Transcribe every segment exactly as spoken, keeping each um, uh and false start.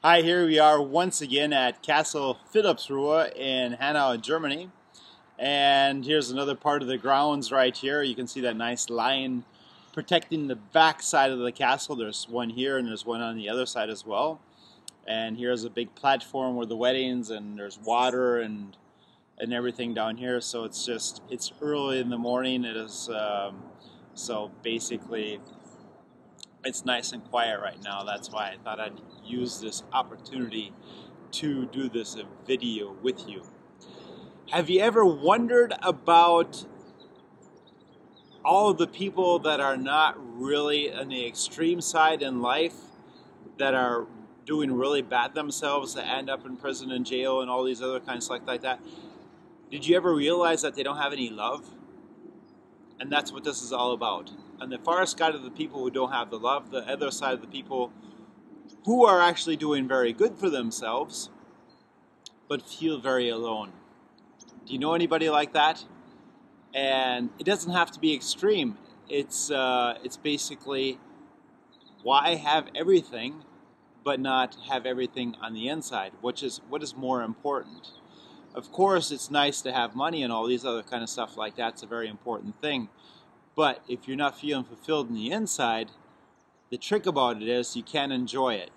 Hi, here we are once again at Castle Philippsruhe in Hanau, Germany. And here's another part of the grounds right here. You can see that nice lion protecting the back side of the castle. There's one here and there's one on the other side as well. And here's a big platform where the weddings, and there's water and and everything down here. So it's just, it's early in the morning. It is, um, so basically it's nice and quiet right now. That's why I thought I'd use this opportunity to do this video with you. Have you ever wondered about all of the people that are not really on the extreme side in life, that are doing really bad themselves, that end up in prison and jail and all these other kinds of stuff like that? Did you ever realize that they don't have any love? And that's what this is all about. On the far side of the people who don't have the love, the other side of the people who are actually doing very good for themselves, but feel very alone. Do you know anybody like that? And it doesn't have to be extreme. It's uh, it's basically, why have everything, but not have everything on the inside? Which is what is more important? Of course, it's nice to have money and all these other kind of stuff like that. It's a very important thing. But if you're not feeling fulfilled on the inside, the trick about it is you can't enjoy it.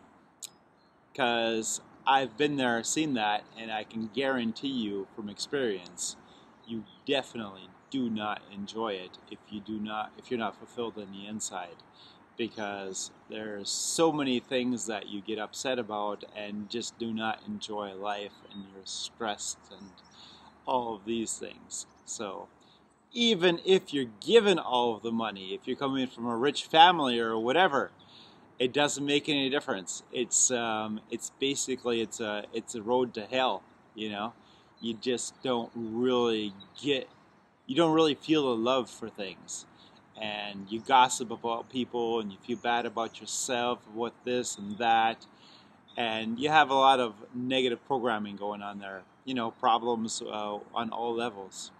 Because I've been there, seen that, and I can guarantee you from experience, you definitely do not enjoy it if you do not, if you're not fulfilled on the inside. Because there's so many things that you get upset about and just do not enjoy life, and you're stressed and all of these things. So even if you're given all of the money, if you're coming from a rich family or whatever, it doesn't make any difference. It's um, it's basically it's a it's a road to hell. You know, you just don't really get, you don't really feel the love for things. And you gossip about people, and you feel bad about yourself, what this and that, and you have a lot of negative programming going on there, you know, problems uh, on all levels.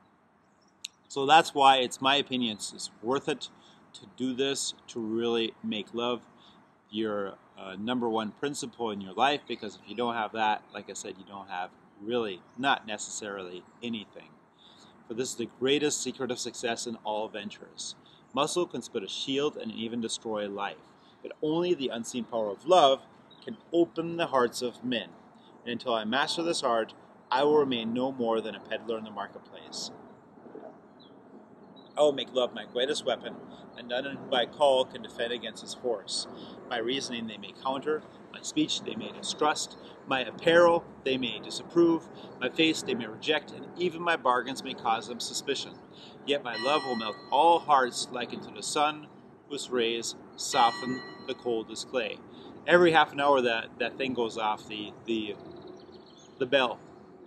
So that's why it's my opinion, it's, it's worth it to do this, to really make love your uh, number one principle in your life, because if you don't have that, like I said, you don't have really, not necessarily anything. For this is the greatest secret of success in all ventures. Muscle can split a shield and even destroy life, but only the unseen power of love can open the hearts of men. And until I master this art, I will remain no more than a peddler in the marketplace. I will make love my greatest weapon, and none whom I call can defend against its force. My reasoning they may counter, my speech they may distrust, my apparel they may disapprove, my face they may reject, and even my bargains may cause them suspicion. Yet my love will melt all hearts like into the sun, whose rays soften the coldest clay. Every half an hour that, that thing goes off, the, the, the bell.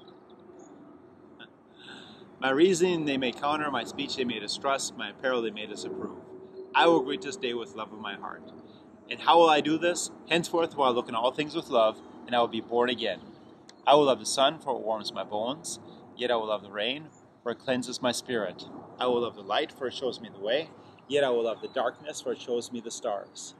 My reasoning they may counter, my speech they may distrust, my apparel they may disapprove. I will greet this day with love of my heart. And how will I do this? Henceforth will I look on all things with love, and I will be born again. I will love the sun, for it warms my bones, yet I will love the rain, for it cleanses my spirit. I will love the light, for it shows me the way, yet I will love the darkness, for it shows me the stars.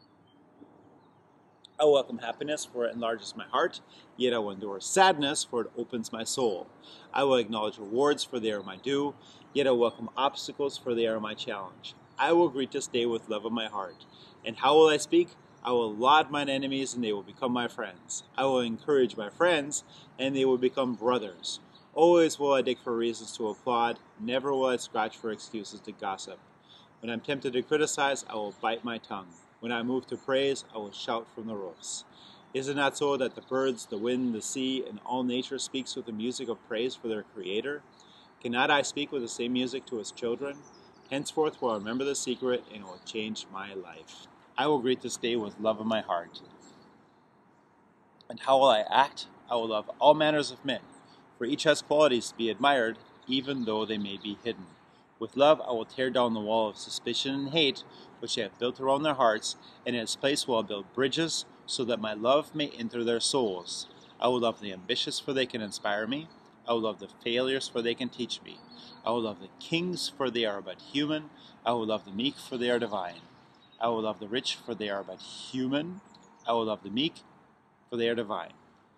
I will welcome happiness, for it enlarges my heart, yet I will endure sadness, for it opens my soul. I will acknowledge rewards, for they are my due, yet I will welcome obstacles, for they are my challenge. I will greet this day with love of my heart. And how will I speak? I will laud mine enemies, and they will become my friends. I will encourage my friends, and they will become brothers. Always will I dig for reasons to applaud, never will I scratch for excuses to gossip. When I'm tempted to criticize, I will bite my tongue. When I move to praise, I will shout from the roofs. Is it not so that the birds, the wind, the sea, and all nature speaks with the music of praise for their Creator? Cannot I speak with the same music to His children? Henceforth will I remember the secret, and it will change my life. I will greet this day with love of my heart. And how will I act? I will love all manners of men, for each has qualities to be admired, even though they may be hidden. With love I will tear down the wall of suspicion and hate, which they have built around their hearts, and in its place will I build bridges, so that my love may enter their souls. I will love the ambitious, for they can inspire me. I will love the failures, for they can teach me. I will love the kings, for they are but human. I will love the meek, for they are divine. I will love the rich, for they are but human. I will love the meek, for they are divine.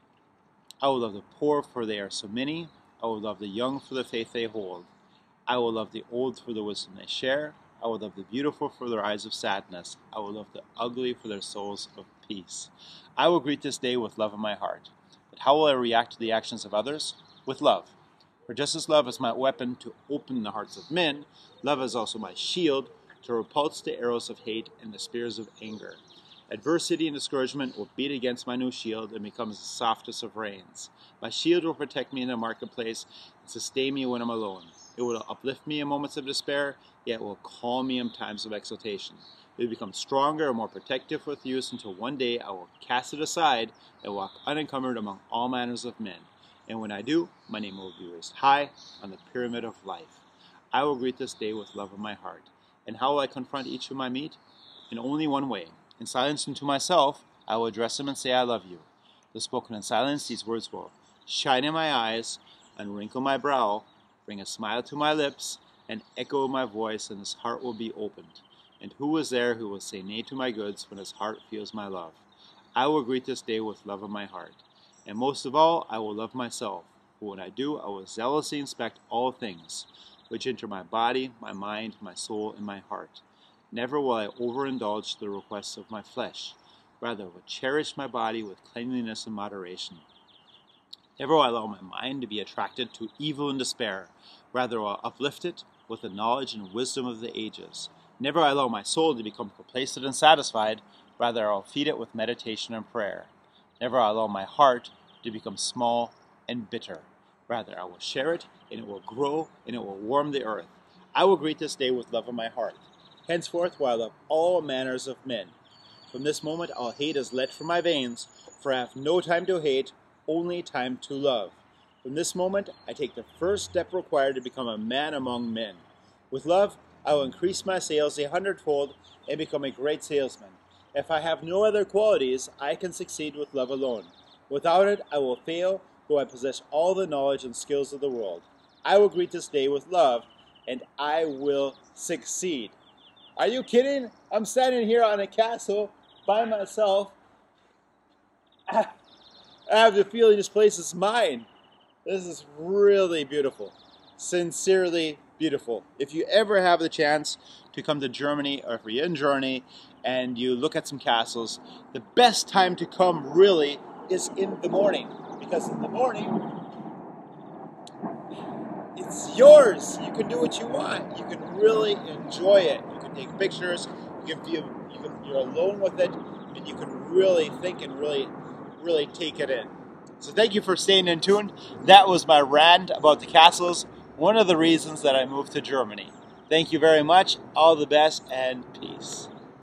I will love the poor, for they are so many. I will love the young for the faith they hold. I will love the old for the wisdom they share. I will love the beautiful for their eyes of sadness. I will love the ugly for their souls of peace. I will greet this day with love in my heart. But how will I react to the actions of others? With love. For just as love is my weapon to open the hearts of men, love is also my shield to repulse the arrows of hate and the spears of anger. Adversity and discouragement will beat against my new shield and becomes the softest of reins. My shield will protect me in the marketplace and sustain me when I'm alone. It will uplift me in moments of despair, yet will calm me in times of exultation. It will become stronger and more protective with use until one day I will cast it aside and walk unencumbered among all manners of men. And when I do, my name will be raised high on the pyramid of life. I will greet this day with love in my heart. And how will I confront each whom I meet? In only one way. In silence and to myself, I will address him and say, I love you. Though spoken in silence, these words will shine in my eyes, unwrinkle my brow, bring a smile to my lips, and echo my voice, and his heart will be opened. And who is there who will say nay to my goods when his heart feels my love? I will greet this day with love in my heart. And most of all, I will love myself. For when I do, I will zealously inspect all things, which enter my body, my mind, my soul, and my heart. Never will I overindulge the requests of my flesh. Rather, I will cherish my body with cleanliness and moderation. Never will I allow my mind to be attracted to evil and despair. Rather, I will uplift it with the knowledge and wisdom of the ages. Never will I allow my soul to become complacent and satisfied. Rather, I will feed it with meditation and prayer. Never will I allow my heart to become small and bitter. Rather, I will share it, and it will grow, and it will warm the earth. I will greet this day with love in my heart. Henceforth will I love all manners of men. From this moment all hate is let from my veins, for I have no time to hate, only time to love. From this moment I take the first step required to become a man among men. With love I will increase my sales a hundredfold and become a great salesman. If I have no other qualities, I can succeed with love alone. Without it I will fail, though I possess all the knowledge and skills of the world. I will greet this day with love, and I will succeed. Are you kidding? I'm standing here on a castle by myself. I have the feeling this place is mine. This is really beautiful. Sincerely beautiful. If you ever have the chance to come to Germany, or if you're in Germany and you look at some castles, the best time to come really is in the morning. Because in the morning, it's yours. You can do what you want. You can really enjoy it. You can take pictures. You can feel you can, you're alone with it, and you can really think and really, really take it in. So thank you for staying in tune. That was my rant about the castles. One of the reasons that I moved to Germany. Thank you very much. All the best and peace.